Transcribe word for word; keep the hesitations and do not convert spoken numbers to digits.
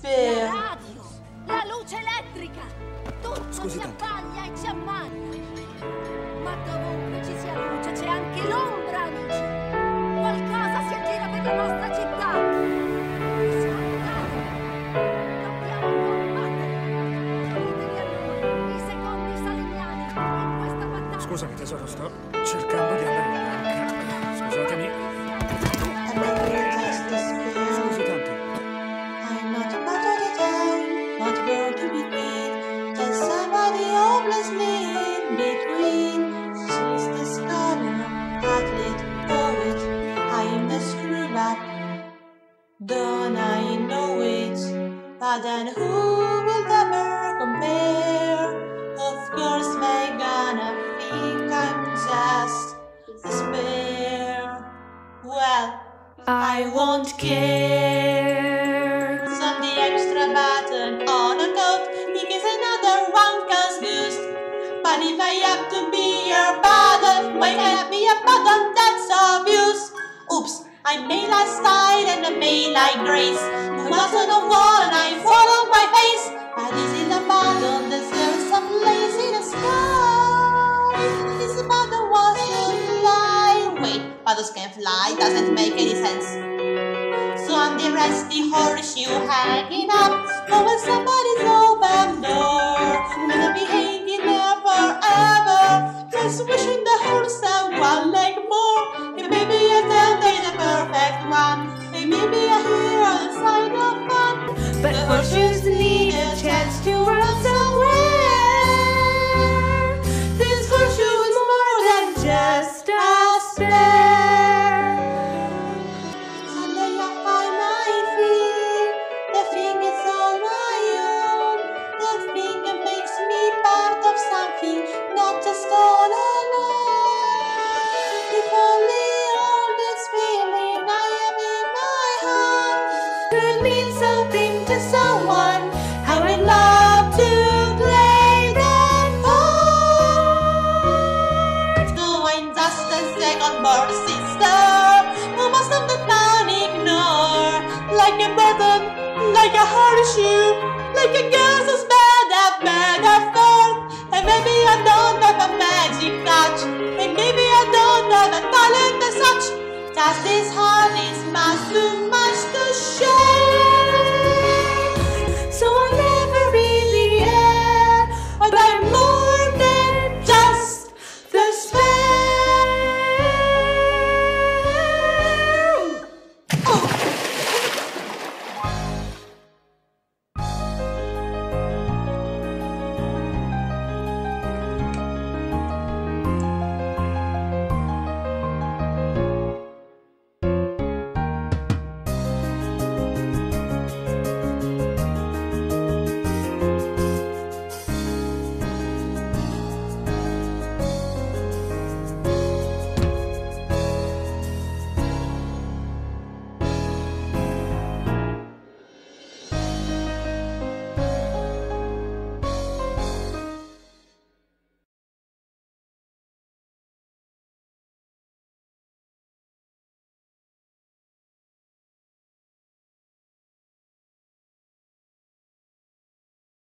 despair. La radio, la luce elettrica, tutto Scusi si tanto. abbaglia e si ammaglia. Ma dovunque ci sia luce c'è anche l'ombra, amici. Qualcosa si aggira per la nostra città. Ascoltate, dobbiamo combattere. Unitevi a noi, i secondi saliniani, in questa battaglia. Scusami tesoro, sto cercando di andare in banca. Scusatemi. And I will just despair. Scusi tanto. I'm not part of the town, not where to begin. There's somebody hopelessly in between. She's the scholar, athlete, poet. I'm the screwball. Don't I know it? But then who will ever compare? Of course, they're gonna think I'm just a spare. Well, I won't care. On the extra button on a coat, he gives another one cause boost. But if I have to be your button, why can't I be a button that's obvious? Oops, I made last night and I made like grace. Who was on the wall and I fall on my face. But this is the button, there's some place in the sky. This button wasn't fly. Wait, buttons can fly, doesn't make any sense. So I'm the rusty horseshoe hanging up over somebody's open door. Gonna be hanging there forever, just wishing the whole someone like more. And maybe I don't be the perfect one, and maybe I hear on the side of fun. But horseshoes need a chance to run somewhere. This horseshoe is more than just a spare. Someday I'll find my feet. The thing is all my own. The thing that makes me part of something, not just all alone. If only all this feeling I have in my heart Could mean something to someone. How I'd love to play that part. So I'm just a second-born sister who most of the town ignore. Like a burden, like a horseshoe, like a girl who's bad at bad at first. And maybe I don't have a magic touch, and maybe I don't have a talent as such. Just this heart is must to